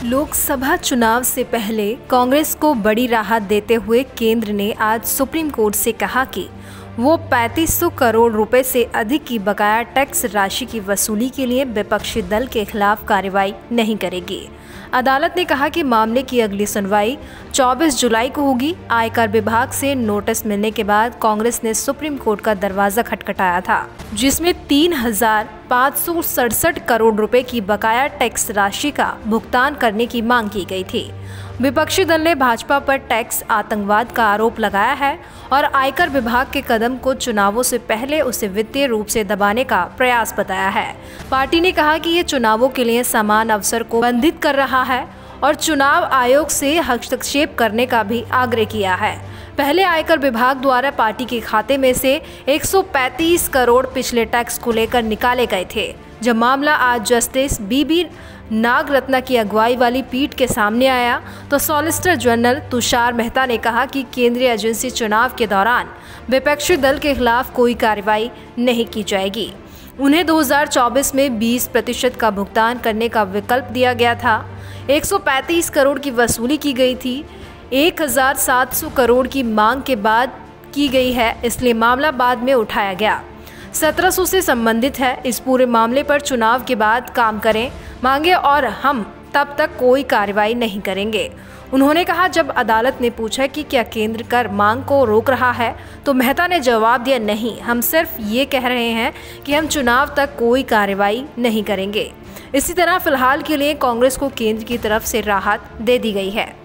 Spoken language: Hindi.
लोकसभा चुनाव से पहले कांग्रेस को बड़ी राहत देते हुए केंद्र ने आज सुप्रीम कोर्ट से कहा कि वो 3500 करोड़ रुपए से अधिक की बकाया टैक्स राशि की वसूली के लिए विपक्षी दल के खिलाफ कार्रवाई नहीं करेगी। अदालत ने कहा कि मामले की अगली सुनवाई 24 जुलाई को होगी। आयकर विभाग से नोटिस मिलने के बाद कांग्रेस ने सुप्रीम कोर्ट का दरवाजा खटखटाया था, जिसमें 3567 करोड़ रुपए की बकाया टैक्स राशि का भुगतान करने की मांग की गई थी। विपक्षी दल ने भाजपा पर टैक्स आतंकवाद का आरोप लगाया है और आयकर विभाग के कदम को चुनावों से पहले उसे वित्तीय रूप से दबाने का प्रयास बताया है। पार्टी ने कहा कि ये चुनावों के लिए समान अवसर को बंधित कर रहा है और चुनाव आयोग से हस्तक्षेप करने का भी आग्रह किया है। पहले आयकर विभाग द्वारा पार्टी के खाते में से 135 करोड़ पिछले टैक्स को लेकर निकाले गए थे। जब मामला आज जस्टिस बीबी नागरत्ना की अगुवाई वाली पीठ के सामने आया तो सॉलिसिटर जनरल तुषार मेहता ने कहा कि केंद्रीय एजेंसी चुनाव के दौरान विपक्षी दल के खिलाफ कोई कार्रवाई नहीं की जाएगी। उन्हें 2024 में 20% का भुगतान करने का विकल्प दिया गया था। 135 करोड़ की वसूली की गई थी। 1700 करोड़ की मांग के बाद की गई है, इसलिए मामला बाद में उठाया गया। 1700 से संबंधित है। इस पूरे मामले पर चुनाव के बाद काम करें मांगे और हम तब तक कोई कार्रवाई नहीं करेंगे। उन्होंने कहा, जब अदालत ने पूछा कि क्या केंद्र कर मांग को रोक रहा है तो मेहता ने जवाब दिया, नहीं, हम सिर्फ ये कह रहे हैं कि हम चुनाव तक कोई कार्रवाई नहीं करेंगे। इसी तरह फिलहाल के लिए कांग्रेस को केंद्र की तरफ से राहत दे दी गई है।